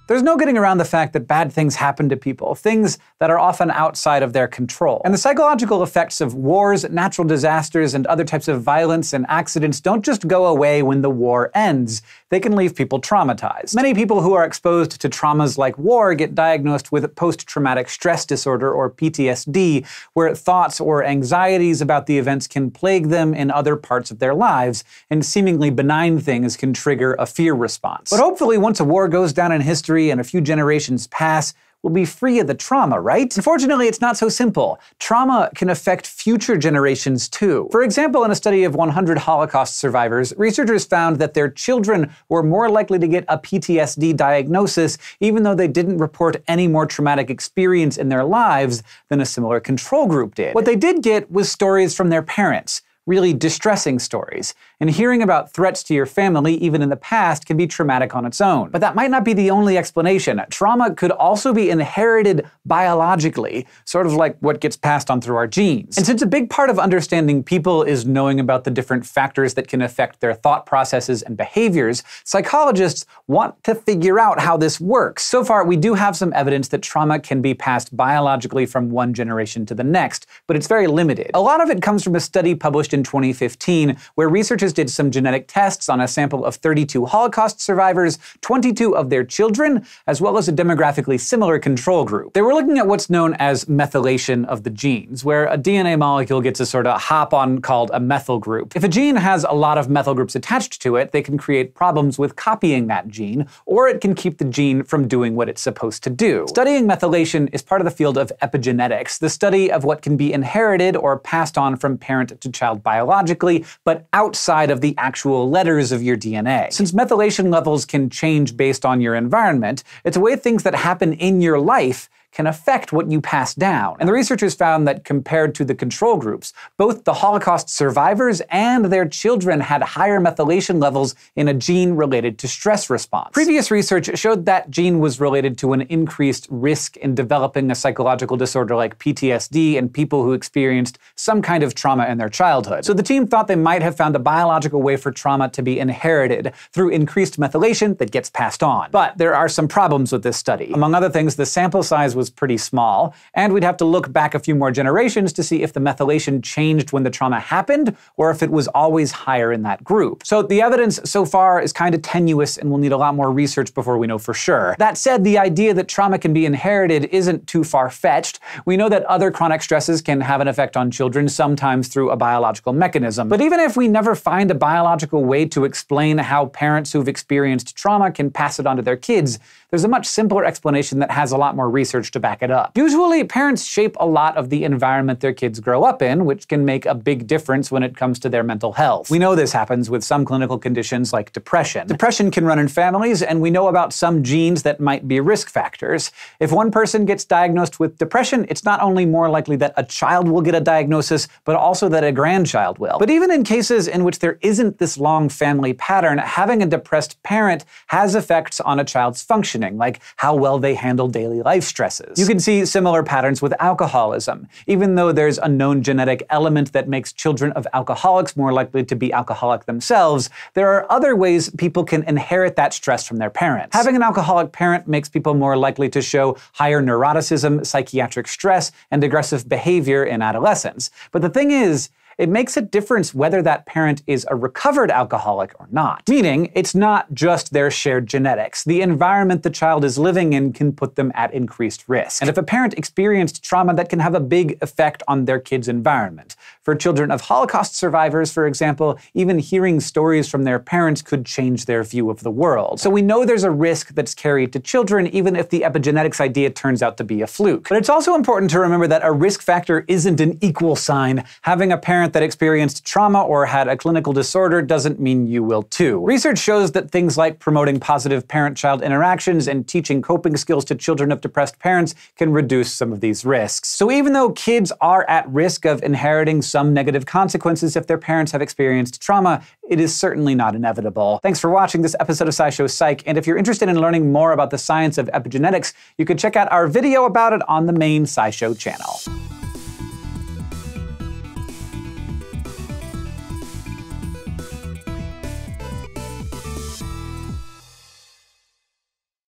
There's no getting around the fact that bad things happen to people, things that are often outside of their control. And the psychological effects of wars, natural disasters, and other types of violence and accidents don't just go away when the war ends. They can leave people traumatized. Many people who are exposed to traumas like war get diagnosed with post-traumatic stress disorder, or PTSD, where thoughts or anxieties about the events can plague them in other parts of their lives, and seemingly benign things can trigger a fear response. But hopefully, once a war goes down in history and a few generations pass, we'll be free of the trauma, right? Unfortunately, it's not so simple. Trauma can affect future generations too. For example, in a study of 100 Holocaust survivors, researchers found that their children were more likely to get a PTSD diagnosis even though they didn't report any more traumatic experience in their lives than a similar control group did. What they did get was stories from their parents. Really distressing stories. And hearing about threats to your family, even in the past, can be traumatic on its own. But that might not be the only explanation. Trauma could also be inherited biologically, sort of like what gets passed on through our genes. And since a big part of understanding people is knowing about the different factors that can affect their thought processes and behaviors, psychologists want to figure out how this works. So far, we do have some evidence that trauma can be passed biologically from one generation to the next, but it's very limited. A lot of it comes from a study published in 2015, where researchers did some genetic tests on a sample of 32 Holocaust survivors, 22 of their children, as well as a demographically similar control group. They were looking at what's known as methylation of the genes, where a DNA molecule gets a sort of hop-on called a methyl group. If a gene has a lot of methyl groups attached to it, they can create problems with copying that gene, or it can keep the gene from doing what it's supposed to do. Studying methylation is part of the field of epigenetics, the study of what can be inherited or passed on from parent to child biologically, but outside of the actual letters of your DNA. Since methylation levels can change based on your environment, it's a way things that happen in your life can affect what you pass down. And the researchers found that compared to the control groups, both the Holocaust survivors and their children had higher methylation levels in a gene related to stress response. Previous research showed that gene was related to an increased risk in developing a psychological disorder like PTSD in people who experienced some kind of trauma in their childhood. So the team thought they might have found a biological way for trauma to be inherited through increased methylation that gets passed on. But there are some problems with this study. Among other things, the sample size was pretty small, and we'd have to look back a few more generations to see if the methylation changed when the trauma happened, or if it was always higher in that group. So the evidence so far is kind of tenuous, and we'll need a lot more research before we know for sure. That said, the idea that trauma can be inherited isn't too far-fetched. We know that other chronic stresses can have an effect on children, sometimes through a biological mechanism. But even if we never find a biological way to explain how parents who've experienced trauma can pass it on to their kids, there's a much simpler explanation that has a lot more research to back it up. Usually, parents shape a lot of the environment their kids grow up in, which can make a big difference when it comes to their mental health. We know this happens with some clinical conditions like depression. Depression can run in families, and we know about some genes that might be risk factors. If one person gets diagnosed with depression, it's not only more likely that a child will get a diagnosis, but also that a grandchild will. But even in cases in which there isn't this long family pattern, having a depressed parent has effects on a child's functioning, like how well they handle daily life stresses. You can see similar patterns with alcoholism. Even though there's a known genetic element that makes children of alcoholics more likely to be alcoholic themselves, there are other ways people can inherit that stress from their parents. Having an alcoholic parent makes people more likely to show higher neuroticism, psychiatric stress, and aggressive behavior in adolescence. But the thing is, it makes a difference whether that parent is a recovered alcoholic or not. Meaning, it's not just their shared genetics. The environment the child is living in can put them at increased risk. And if a parent experienced trauma, that can have a big effect on their kid's environment. For children of Holocaust survivors, for example, even hearing stories from their parents could change their view of the world. So we know there's a risk that's carried to children, even if the epigenetics idea turns out to be a fluke. But it's also important to remember that a risk factor isn't an equal sign. Having a parent that experienced trauma or had a clinical disorder doesn't mean you will too. Research shows that things like promoting positive parent-child interactions and teaching coping skills to children of depressed parents can reduce some of these risks. So even though kids are at risk of inheriting some negative consequences if their parents have experienced trauma, it is certainly not inevitable. Thanks for watching this episode of SciShow Psych, and if you're interested in learning more about the science of epigenetics, you can check out our video about it on the main SciShow channel.